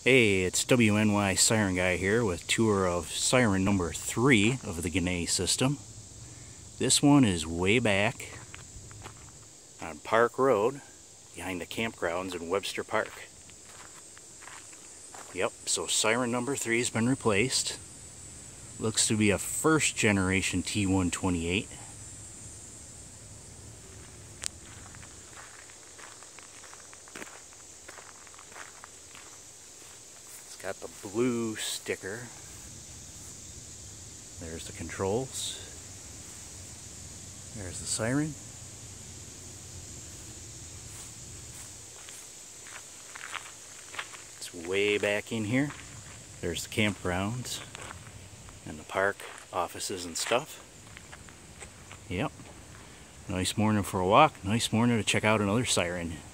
Hey, it's WNY Siren Guy here with tour of siren number 3 of the Gannett system. This one is way back on Park Road behind the campgrounds in Webster Park. Yep, so siren number 3 has been replaced. Looks to be a first generation T-128. Got the blue sticker. There's the controls. There's the siren. It's way back in here. There's the campgrounds and the park offices and stuff. Yep. Nice morning for a walk. Nice morning to check out another siren.